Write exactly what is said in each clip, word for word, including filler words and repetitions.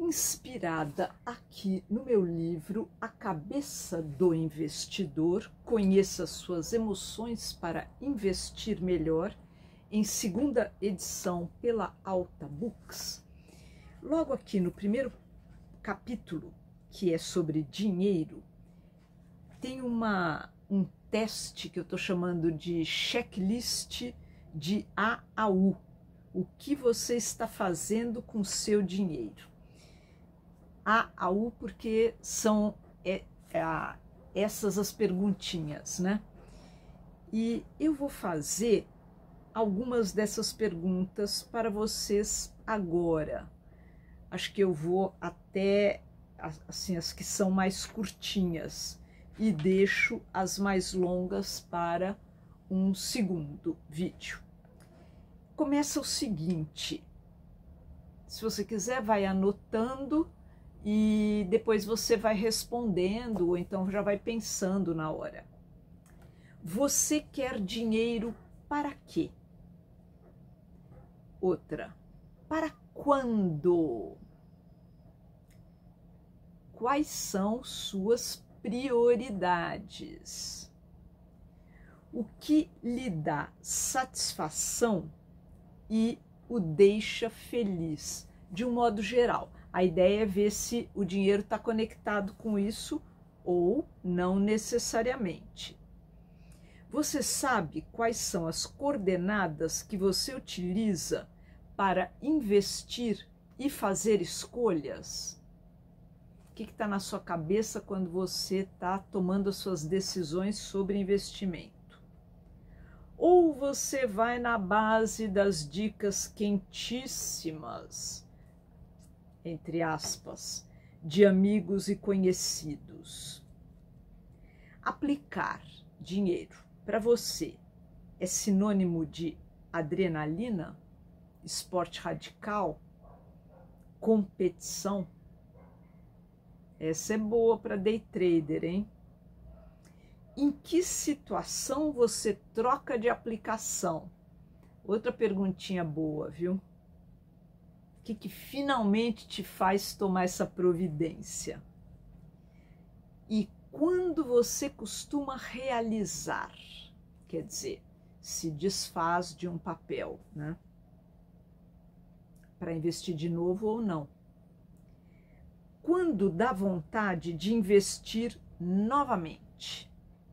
inspirada aqui no meu livro A Cabeça do Investidor, conheça suas emoções para investir melhor, em segunda edição pela Alta Books. Logo aqui no primeiro capítulo, que é sobre dinheiro, tem uma, um teste que eu estou chamando de checklist de A a U. O que você está fazendo com o seu dinheiro? A a U porque são é, é, essas as perguntinhas, né? E eu vou fazer algumas dessas perguntas para vocês agora. Acho que eu vou até assim, as que são mais curtinhas e deixo as mais longas para um segundo vídeo. Começa o seguinte: se você quiser, vai anotando e depois você vai respondendo, ou então já vai pensando na hora. Você quer dinheiro para quê? Outra, para quando? Quais são suas prioridades? O que lhe dá satisfação e o deixa feliz, de um modo geral? A ideia é ver se o dinheiro está conectado com isso ou não necessariamente. Você sabe quais são as coordenadas que você utiliza para investir e fazer escolhas? O que está na sua cabeça quando você está tomando as suas decisões sobre investimento? Ou você vai na base das dicas quentíssimas, entre aspas, de amigos e conhecidos? Aplicar dinheiro para você é sinônimo de adrenalina, esporte radical, competição? Essa é boa para day trader, hein? Em que situação você troca de aplicação? Outra perguntinha boa, viu? O que, que finalmente te faz tomar essa providência? E quando você costuma realizar? Quer dizer, se desfaz de um papel, né? Para investir de novo ou não. Quando dá vontade de investir novamente?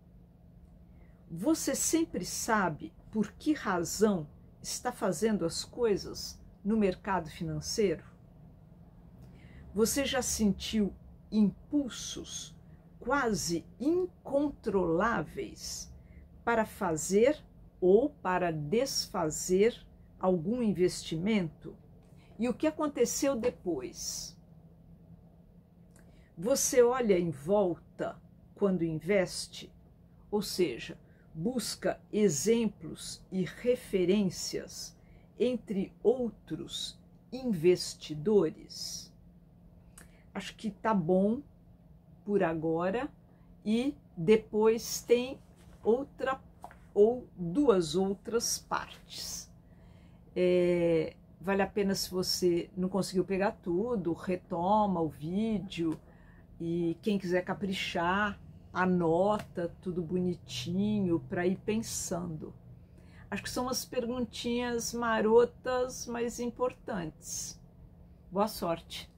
Você sempre sabe por que razão está fazendo as coisas no mercado financeiro? Você já sentiu impulsos quase incontroláveis para fazer ou para desfazer algum investimento? E o que aconteceu depois? Você olha em volta quando investe, ou seja, busca exemplos e referências entre outros investidores? Acho que tá bom por agora e depois tem outra ou duas outras partes. É, vale a pena, se você não conseguiu pegar tudo, retoma o vídeo, e quem quiser caprichar, anota tudo bonitinho para ir pensando. Acho que são umas perguntinhas marotas, mas importantes. Boa sorte!